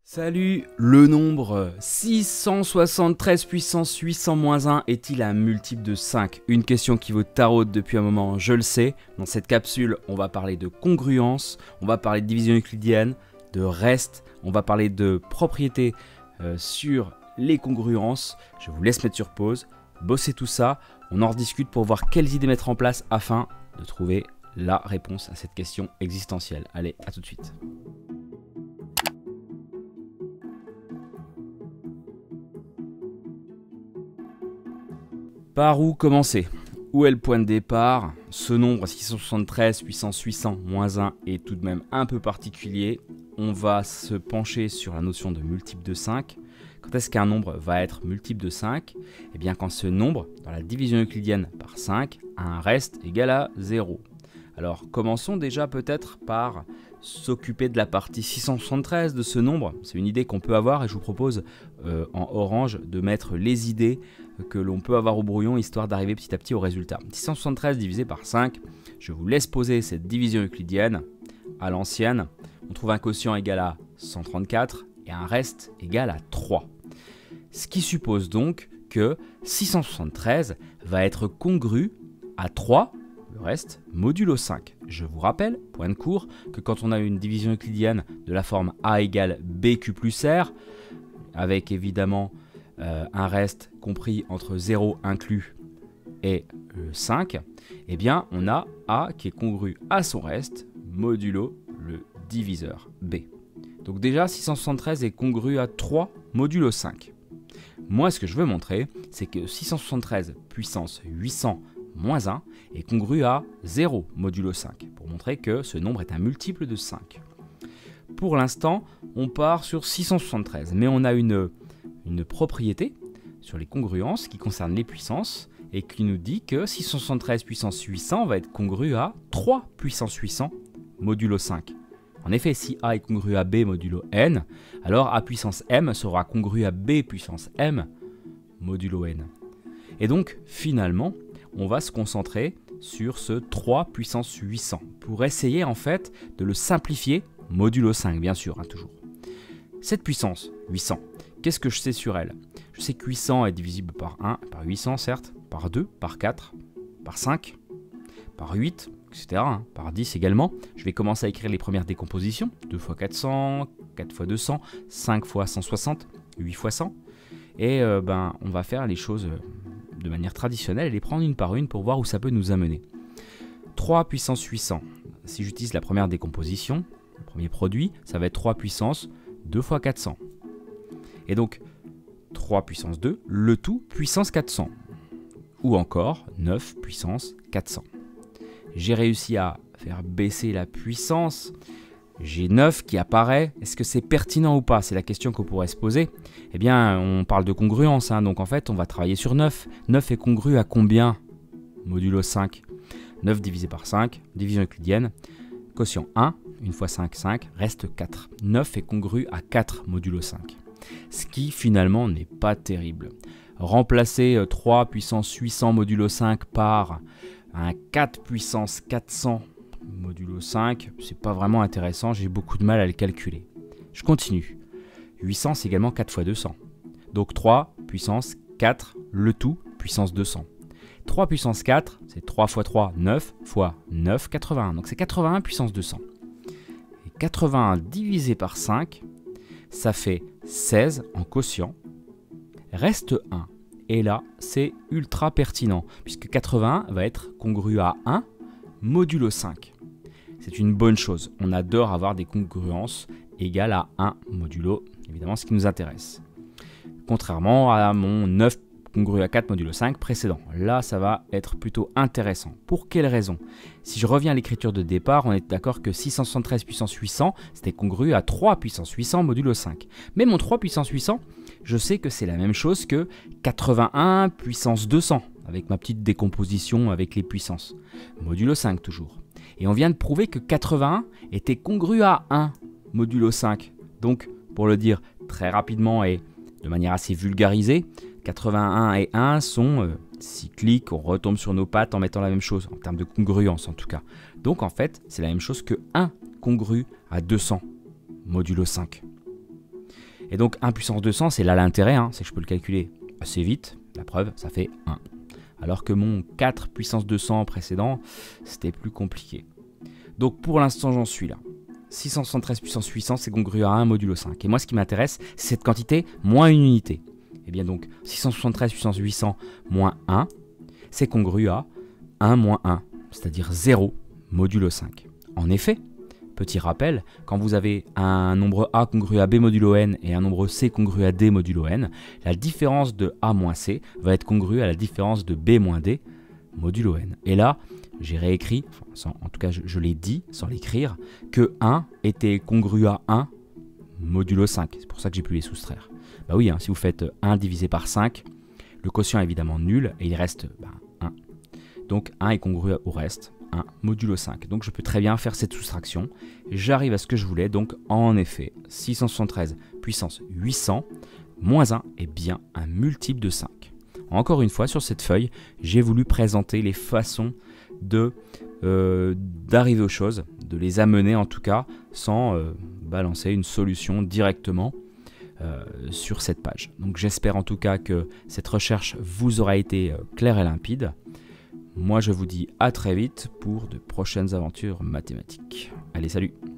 Salut, le nombre 673 puissance 800 moins 1 est-il un multiple de 5? Une question qui vous taraude depuis un moment, je le sais. Dans cette capsule, on va parler de congruence, on va parler de division euclidienne, de reste, on va parler de propriétés sur les congruences. Je vous laisse mettre sur pause, bosser tout ça, on en rediscute pour voir quelles idées mettre en place afin de trouver la réponse à cette question existentielle. Allez, à tout de suite. Par où commencer? Où est le point de départ? Ce nombre 673 puissance 800 moins 1 est tout de même un peu particulier. On va se pencher sur la notion de multiple de 5. Quand est-ce qu'un nombre va être multiple de 5? Eh bien quand ce nombre, dans la division euclidienne par 5, a un reste égal à 0. Alors commençons déjà peut-être par s'occuper de la partie 673 de ce nombre. C'est une idée qu'on peut avoir et je vous propose en orange de mettre les idées que l'on peut avoir au brouillon histoire d'arriver petit à petit au résultat. 673 divisé par 5, je vous laisse poser cette division euclidienne à l'ancienne. On trouve un quotient égal à 134 et un reste égal à 3. Ce qui suppose donc que 673 va être congru à 3, le reste, modulo 5. Je vous rappelle, point de cours, que quand on a une division euclidienne de la forme A égale BQ plus R, avec évidemment un reste compris entre 0 inclus et 5, eh bien on a A qui est congru à son reste, modulo le diviseur B. Donc déjà 673 est congru à 3 modulo 5. Moi ce que je veux montrer, c'est que 673 puissance 800 moins 1 est congru à 0 modulo 5, pour montrer que ce nombre est un multiple de 5. Pour l'instant, on part sur 673, mais on a une propriété sur les congruences qui concerne les puissances et qui nous dit que 673 puissance 800 va être congru à 3 puissance 800 modulo 5. En effet, si A est congru à B modulo n, alors A puissance m sera congru à B puissance m modulo n. Et donc, finalement, on va se concentrer sur ce 3 puissance 800 pour essayer en fait de le simplifier modulo 5, bien sûr, toujours. Cette puissance 800, qu'est-ce que je sais sur elle? Je sais que 800 est divisible par 1, par 800 certes, par 2, par 4, par 5, par 8, etc. Par 10 également. Je vais commencer à écrire les premières décompositions. 2 fois 400, 4 fois 200, 5 fois 160, 8 fois 100. Et on va faire les choses de manière traditionnelle et les prendre une par une pour voir où ça peut nous amener. 3 puissance 800, si j'utilise la première décomposition, le premier produit, ça va être 3 puissance 2 fois 400. Et donc 3 puissance 2, le tout puissance 400. Ou encore 9 puissance 400. J'ai réussi à faire baisser la puissance. J'ai 9 qui apparaît. Est-ce que c'est pertinent ou pas? C'est la question qu'on pourrait se poser. Eh bien, on parle de congruence, donc en fait, on va travailler sur 9. 9 est congru à combien? Modulo 5. 9 divisé par 5, division euclidienne. Quotient 1, 1 fois 5, 5, reste 4. 9 est congru à 4 modulo 5. Ce qui finalement n'est pas terrible. Remplacer 3 puissance 800 modulo 5 par un 4 puissance 400 modulo 5, c'est pas vraiment intéressant, j'ai beaucoup de mal à le calculer. Je continue. 800 c'est également 4 fois 200. Donc 3 puissance 4, le tout puissance 200. 3 puissance 4, c'est 3 fois 3, 9 fois 9, 81. Donc c'est 81 puissance 200. Et 81 divisé par 5, ça fait 16 en quotient. Reste 1. Et là, c'est ultra pertinent, puisque 81 va être congru à 1 modulo 5. C'est une bonne chose. On adore avoir des congruences égales à 1 modulo, évidemment ce qui nous intéresse. Contrairement à mon 9 congru à 4 modulo 5 précédent. Là, ça va être plutôt intéressant. Pour quelle raison? Si je reviens à l'écriture de départ, on est d'accord que 673 puissance 800, c'était congru à 3 puissance 800 modulo 5. Mais mon 3 puissance 800, je sais que c'est la même chose que 81 puissance 200, avec ma petite décomposition avec les puissances. Modulo 5 toujours. Et on vient de prouver que 81 était congru à 1 modulo 5. Donc, pour le dire très rapidement et de manière assez vulgarisée, 81 et 1 sont cycliques, on retombe sur nos pattes en mettant la même chose, en termes de congruence en tout cas. Donc en fait, c'est la même chose que 1 congru à 200, modulo 5. Et donc 1 puissance 200, c'est là l'intérêt, hein, c'est que je peux le calculer assez vite. La preuve, ça fait 1. Alors que mon 4 puissance 200 précédent, c'était plus compliqué. Donc pour l'instant, j'en suis là. 673 puissance 800, c'est congru à 1 modulo 5. Et moi, ce qui m'intéresse, c'est cette quantité moins une unité. Et bien donc, 673 puissance 800 moins 1, c'est congru à 1 moins 1, c'est-à-dire 0 modulo 5. En effet, petit rappel, quand vous avez un nombre A congru à B modulo n et un nombre C congru à D modulo n, la différence de A moins C va être congrue à la différence de B moins D modulo n. Et là, j'ai réécrit, en tout cas je l'ai dit sans l'écrire, que 1 était congru à 1 modulo 5. C'est pour ça que j'ai pu les soustraire. Bah oui, hein, si vous faites 1 divisé par 5, le quotient est évidemment nul et il reste 1. Donc 1 est congru au reste, 1 modulo 5. Donc je peux très bien faire cette soustraction. J'arrive à ce que je voulais, donc en effet, 673 puissance 800 moins 1 est bien un multiple de 5. Encore une fois, sur cette feuille, j'ai voulu présenter les façons d'arriver aux choses, de les amener en tout cas, sans balancer une solution directement sur cette page. Donc j'espère en tout cas que cette recherche vous aura été claire et limpide. Moi je vous dis à très vite pour de prochaines aventures mathématiques. Allez, salut!